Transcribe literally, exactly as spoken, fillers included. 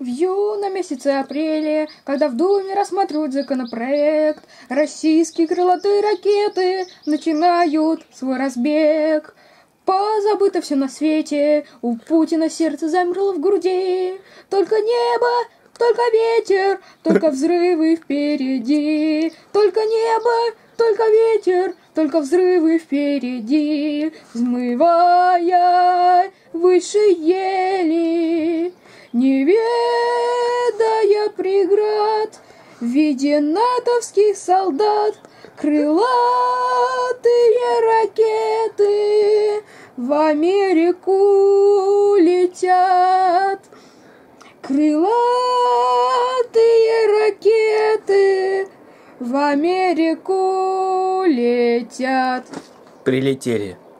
В июне месяце апреле, когда в Думе рассматривают законопроект, российские крылатые ракеты начинают свой разбег. Позабыто все на свете, у Путина сердце замерло в груди. Только небо, только ветер, только взрывы впереди. Только небо, только ветер, только взрывы впереди. Взмывая выше ели, не ведая преград, в виде натовских солдат, крылатые ракеты в Америку летят. Крылатые ракеты в Америку летят. Прилетели.